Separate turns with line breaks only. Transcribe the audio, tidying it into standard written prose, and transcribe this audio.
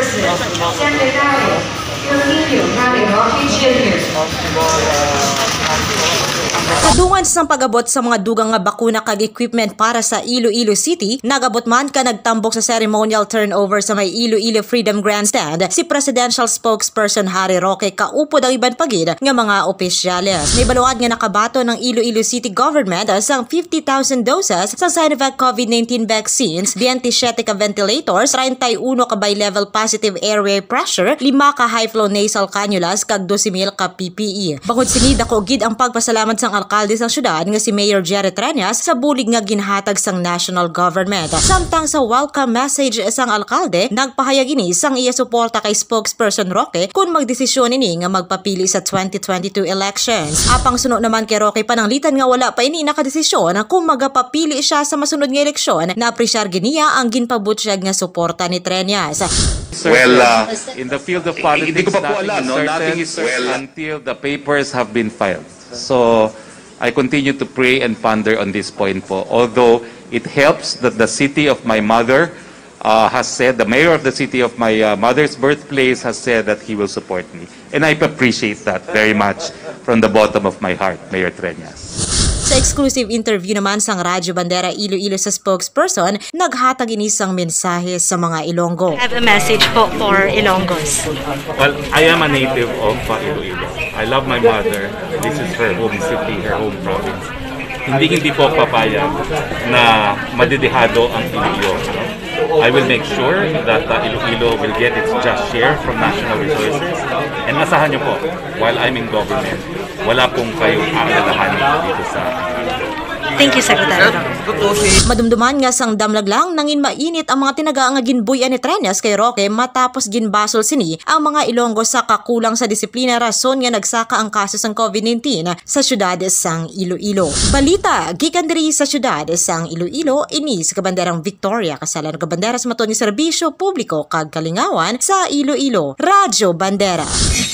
President, Secretary, Iloilo Ramel Ytang Uy.
Kadungan sa pag-abot sa mga dugang nga bakuna kag equipment para sa Iloilo City, nagabot man ka nagtambok sa ceremonial turnover sa may Iloilo Freedom Grandstand si Presidential Spokesperson Roque kaupod ang iban pagid nga mga opisyales. May baluad nga nakabato ng Iloilo City government sang 50,000 doses sa Sinovac COVID-19 vaccines, 27 ka ventilators, 31 ka bi-level positive airway pressure, 5 ka high-flow nasal cannulas kag 12,000 ka PPE. Bangod sini dako gid ang pagpasalamat sang alkalde sang syudad nga si Mayor Jerry Treñas sa bulig nga ginhatag sang national government. Samtang sa welcome message sang alkalde, nagpahayag ini sang iya suporta kay Spokesperson Roque kung magdesisyon ini nga magpapili sa 2022 elections. Apang sunod naman kay Roque pananglitan nga wala pa ini nakadesisyon kung magapapili siya sa masunod nga eleksyon, na apresyar giniya ang ginpabutyag nga suporta ni Treñas.
Well, in the field of politics, nothing is certain until the papers have been filed. So, I continue to pray and ponder on this point po. Although it helps that the city of my mother has said, the mayor of the city of my mother's birthplace has said that he will support me. And I appreciate that very much from the bottom of my heart, Mayor Treñas.
Sa exclusive interview naman sang Radyo Bandera Iloilo sa spokesperson, naghatag inisang mensahe sa mga Ilonggo.
I have a message po for Ilonggos.
Well, I am a native of Iloilo. I love my mother. This is her home city, her home province. Hindi po papayag na madidihado ang Iloilo. I will make sure that Iloilo will get its just share from national resources. And asahan niyo po, while I'm in government, wala pong kayong aalalahanin dito sa
Thank you, Secretary.
Madumduman nga sang damlag lang nangin mainit ang mga tinaga nga ginbuyan ni Treñas kay Roque matapos ginbasol sini ang mga Ilonggo sa kakulang sa disiplina, rason nga nagsaka ang kaso sang COVID-19 sa syudad sang Iloilo. Balita gikan diri sa syudad sang Iloilo, ini sa Kabanderang Victoria, kasalan kabandera sa maton ni serbisyo publiko kag kalingawan sa Iloilo. Radyo Bandera.